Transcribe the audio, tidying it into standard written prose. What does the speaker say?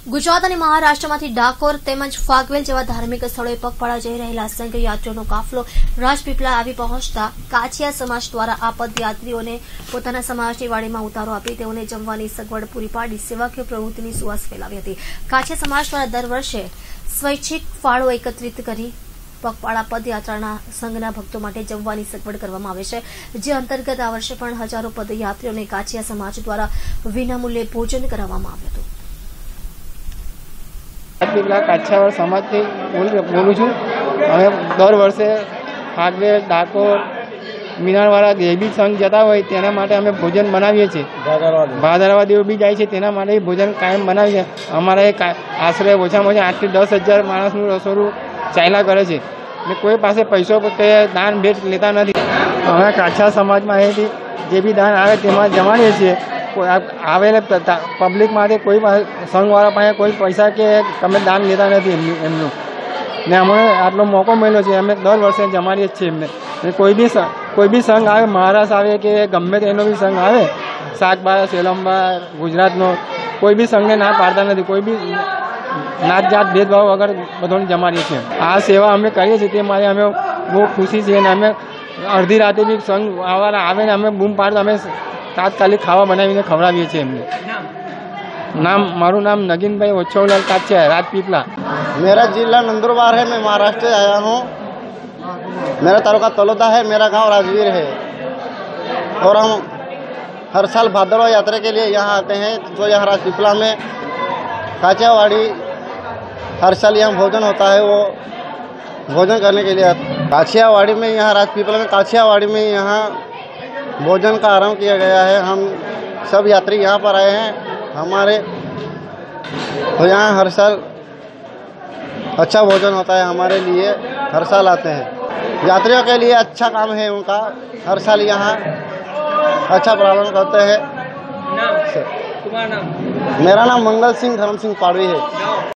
ગુજરાત અને મહારાષ્ટ્રમાંથી ડાકોર તેમજ ફાગવેલ જેવા ધાર્મિક સ્થળોએ પગપાળા જઈ રહેલા અસંખ્ય યાત્રીઓનો કાફલો રાજપીપળા આવી પહોંચતા કાછિયા સમાજ દ્વારા આ પદયાત્રીઓને પોતાના સમાજની વાડીમાં ઉતારો આપી તેઓને જમવાની સગવડ પૂરી પાડી સેવાકીય પ્રવૃત્તિની સુવાસ ફેલાવી હતી। કાછિયા સમાજ દ્વારા દર વર્ષે સ્વૈચ્છિક ફાળો એકત્રિત કરી પગપાળા પદયાત્રાના સંઘના ભક્તો માટે જમવાની સગવડ કરવામાં આવે છે, જે અંતર્ગત આ વર્ષે પણ હજારો પદયાત્રીઓને કાછિયા સમાજ દ્વારા વિનામૂલ્યે ભોજન કરાવવામાં આવ્યું હતું। રાજપીપળા કાછિયાવાડ સમાજથી બોલું છું। અમે દર વર્ષે ફાગવેલ, ડાકોર, મીનારવાળા જે બી સંઘ જતા હોય તેના માટે અમે ભોજન બનાવીએ છીએ। ભાદરવા દેવ બી જાય છે તેના માટે ભોજન કાયમ બનાવીએ છીએ। અમારા એક આશરે ઓછામાં ઓછા 8 થી 10,000 માણસનું રસોડું ચાલ્યા કરે છે ને કોઈ પાસે પૈસો કે દાન ભેટ લેતા નથી। અમે કાછિયા સમાજમાં અહીંથી જે બી દાન આવે તેમાં જમાડીએ છીએ। આવેલા પબ્લિક માટે કોઈ સંઘવાળા પાસે કોઈ પૈસા કે તમે દાન લેતા નથી એમનું ને અમને આટલો મોકો મળ્યો છે। અમે દર વર્ષે જમાડીએ જ છીએ એમને। કોઈ બી સંઘ આવે, મહારાષ્ટ્ર આવે કે ગમે તેનો બી સંઘ આવે, શાકબા, સેલંબા, ગુજરાતનો કોઈ બી સંઘને ના પાડતા નથી। કોઈ બી નાત જાત ભેદભાવ વગર બધાને જમાડીએ છીએ। આ સેવા અમે કરીએ છીએ તે માટે અમે બહુ ખુશી છીએ અને અમે અડધી રાતે બી સંઘ વાળા આવે ને અમે બૂમ પાડતા અમે તાત્કાલિક ખાવા बनाવીને ખવડાવીએ છીએ એમને। મારું નામ नगीनभाई ओछवलाल काछिया है, राजपीपला। मेरा जिला नंदुरबार है। मैं महाराष्ट्र से आया हूँ। मेरा तालुका तलोदा है। मेरा गांव राजवीर है और हम हर साल भादरवा यात्रा के लिए यहाँ आते हैं। तो यहाँ राजपीपला में काछियावाड़ी हर साल यहाँ भोजन होता है। वो भोजन करने के लिए काछियावाड़ी में यहाँ राजपीपला में काछियावाड़ी में यहाँ भोजन का आरंभ किया गया है। हम सब यात्री यहाँ पर आए हैं हमारे, तो यहाँ हर साल अच्छा भोजन होता है हमारे लिए। हर साल आते हैं। यात्रियों के लिए अच्छा काम है उनका। हर साल यहाँ अच्छा प्रावधान करते हैं। मेरा नाम मंगल सिंह धर्म सिंह पाड़वी है।